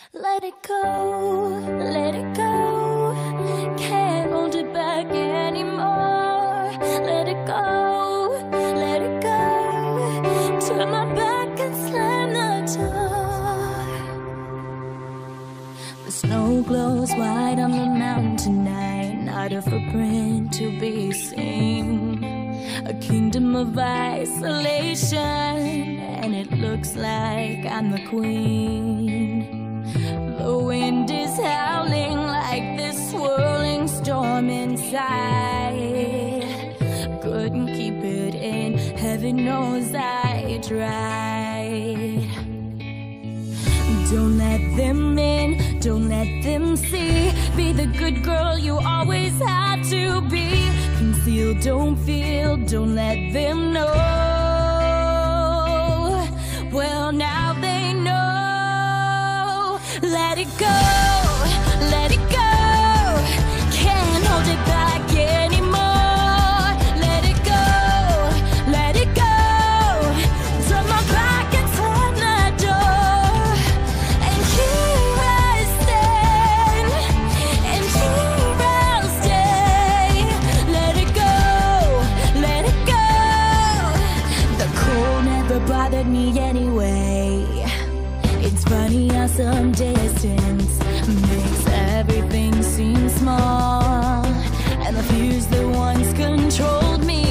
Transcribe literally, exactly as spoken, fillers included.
Let it go, let it go. Can't hold it back anymore. Let it go, let it go. Turn my back and slam the door. The snow glows white on the mountain tonight. Not a footprint to be seen. A kingdom of isolation, and it looks like I'm the queen. The wind is howling like this swirling storm inside. Couldn't keep it in, heaven knows I tried. Don't let them in, don't let them see. Be the good girl you always had to be. Conceal, don't feel, don't let them know. Well, now they know. Let it go, let it go. Can't hold it back anymore. Let it go, let it go. Turn my back and slam the door. And here I stand, and here I'll stay. Let it go, let it go. The cold never bothered me anyway. It's funny how some distance makes everything seem small, and the fears that once controlled me